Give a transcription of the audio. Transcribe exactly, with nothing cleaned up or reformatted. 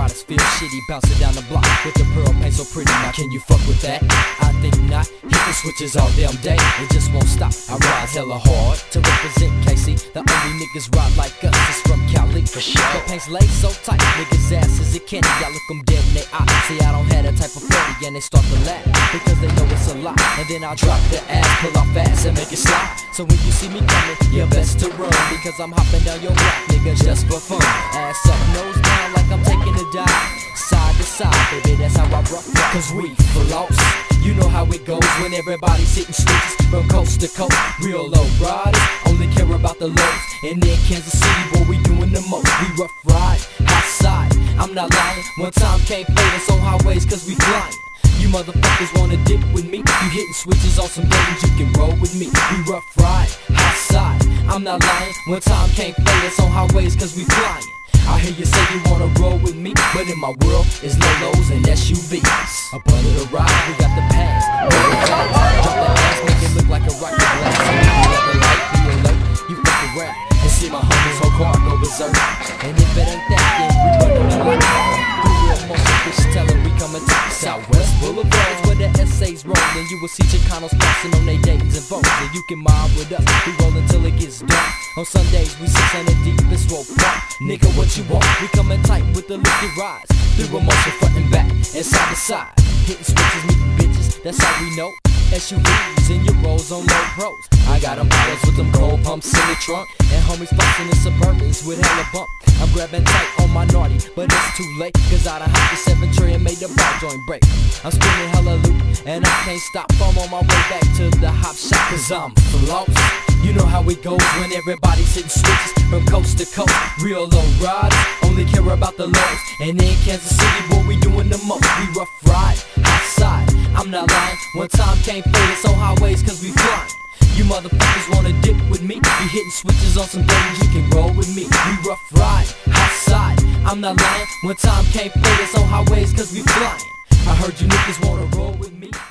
riders feel shitty, bouncing down the block with the pearl paint so pretty. Now can you fuck with that? I think not. Hitting switches all damn day, it just won't stop. I ride hella hard to represent K C. The only niggas ride like us is from Cali. For sure. The paint's laid so tight, niggas' asses it candy. I look them dead in their eye. See, I don't have that type of forty, and they start to laugh because they know it's a lie. And then I drop the ass, pull off fast, and make it slide. So when you see me coming, you're best to run, because I'm hopping down your block, nigga, just for fun. Ass up, nose down, like I'm taking a dive. Side to side, baby, that's how I rock. Cause we floss. You know how it goes when everybody's hitting switches from coast to coast. Real low riders only care about the lows. And in Kansas City, boy, we doing the most. We rough ride, hot side. I'm not lying. One time can't fade us on highways cause we flying. You motherfuckers wanna dip with me? You hitting switches on some days, you can roll with me. We rough ride, hot side. I'm not lying. One time can't fade us on highways cause we flying. I hear you say you wanna roll with me, but in my world, it's Lolos and S U Vs. Up under the ride, we got the pass. Drop that ass, make it look like a rocket blast. So you let the light be alert, you fuck around and see my homies whole car go berserk. And if it ain't that, then we running the like through real motion, fish telling we coming to Southwest Boulevard where the essays roll. Then you will see Chicanos passing on they Daytons and Vogues. And you can mob with us, we roll until it gets dark. On Sundays, we six hundred deep and swope rock. Nigga, what you want? We coming tight with the liquid rides. Through emotion, front and back, and side to side. Hitting switches, meeting bitches, that's how we know. S U Vs in your rolls on low pros. I got them bottles with them cold pumps in the trunk. And homies flexing in Suburbans with hella bump. I'm grabbing tight on my naughty, but it's too late. Cause I done hopped the seven tray and made the ball joint break. I'm spinning hella loop, and I can't stop. I'm on my way back to the hop shop, cause I'm floss. You know how it goes when everybody's hitting switches from coast to coast. Real low riders only care about the lows. And in Kansas City, boy, we doing the most. We rough ride, hot side. I'm not lying. One time can't fade us on highways cause we flying. You motherfuckers wanna dip with me? You hitting switches on some days, you can roll with me. We rough ride, hot side. I'm not lying. One time can't fade us on highways cause we flying. I heard you niggas wanna roll with me.